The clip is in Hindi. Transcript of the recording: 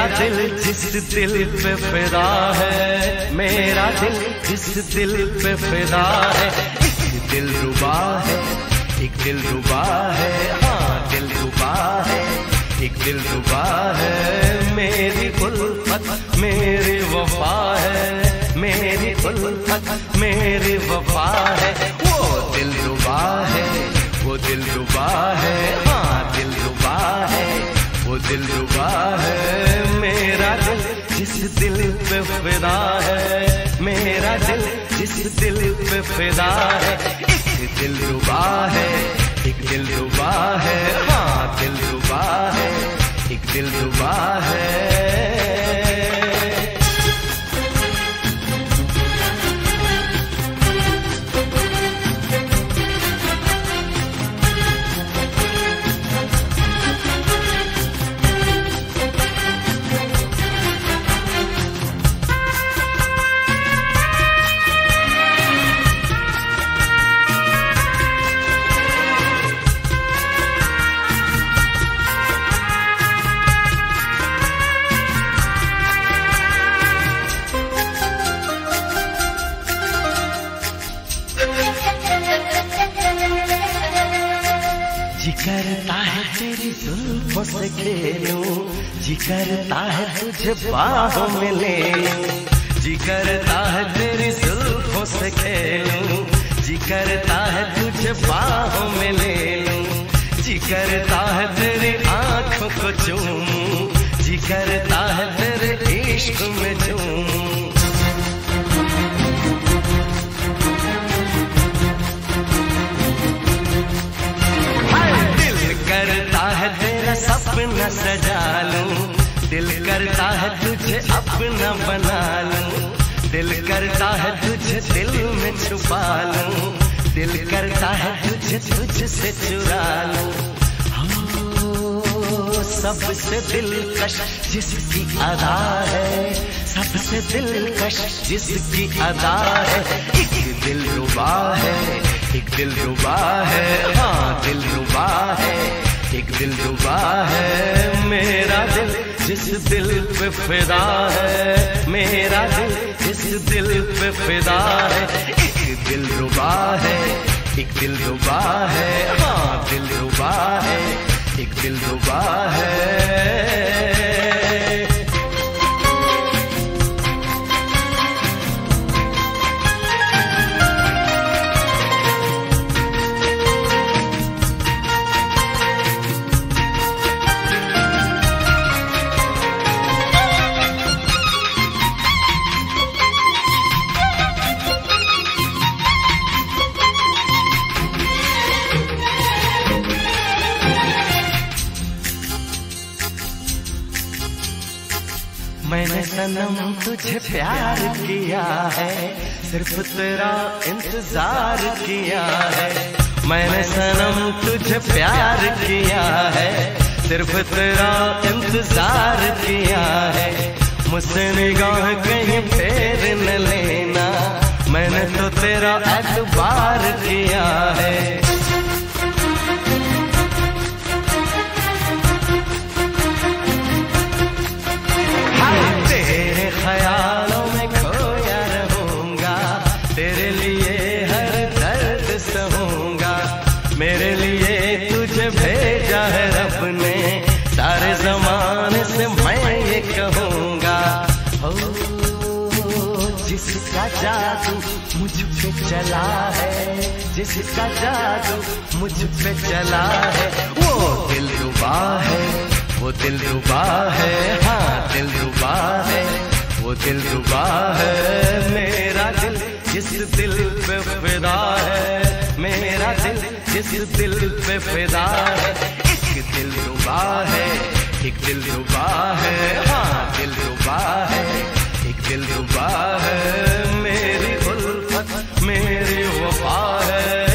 मेरा दिल जिस दिल पे फिदा है, मेरा दिल जिस दिल पे फिदा है, एक दिल रुबा है, एक दिल रुबा है, हाँ दिल रुबा है, एक दिल रुबा है। मेरी उल्फत मेरी वफा है, मेरी उल्फत मेरी वफा है, वो दिल रुबा है, वो दिल रुबा है, हाँ दिल रुबा है, वो दिल रुबा है। मेरा दिल जिस दिल पे फिदा है, मेरा दिल जिस दिल पे फिदा है, एक दिल रुबा है, एक दिल रुबा है, हाँ दिल रुबा है, एक दिल रुबा है। जी करता है तेरी जुल्फों से खेलूं, जी करता है तुझे बाहों में ले लूं, जी करता है तेरी जुल्फों से खेलूं, जी करता है तुझे बाहों में ले लूं, जी करता है तेरी आंखों को चूमूं, जी करता है तेरे इश्क में झूमूं। करता है तेरा सपना सजा लूं, दिल करता है तुझे अपना बना लूं, दिल करता है तुझे दिल में छुपा लूं, दिल करता है तुझे तुझसे चुरा लूं। हो सबसे दिलकश जिसकी अदा है, सबसे दिलकश जिसकी अदा है, एक दिल रुबा है, एक दिल रुबा है, हाँ दिल रुबा है, एक दिल रुबा है। मेरा दिल जिस दिल पे फिदा है, मेरा दिल जिस दिल पे फिदा है, एक दिल रुबा है, एक दिल रुबा है, हाँ दिल रुबा है, एक दिल रुबा है। मैंने सनम तुझे प्यार किया है, सिर्फ तेरा इंतजार किया है, मैंने सनम तुझे प्यार किया है, सिर्फ तेरा इंतजार किया है। मुझसे निगाह कहीं फेर न लेना, मैंने तो तेरा एतबार किया है। ख्यालों में खोया रहूंगा, तेरे लिए हर दर्द सहूंगा, मेरे लिए तुझे भेजा है रब ने, सारे जमाने से मैं ये कहूंगा। हो जिसका जादू मुझ पे चला है, जिसका जादू मुझ पे चला है, वो दिल रुबा है, वो दिल रुबा है, हाँ दिल रुबा है, वो दिल रुबा है। मेरा दिल जिस दिल पे फिदा है, मेरा दिल जिस दिल पे फिदा है, एक दिल रुबा है, एक दिल रुबा है, हाँ दिल रुबा है, एक दिल रुबा है। मेरी उल्फत मेरी वफा है।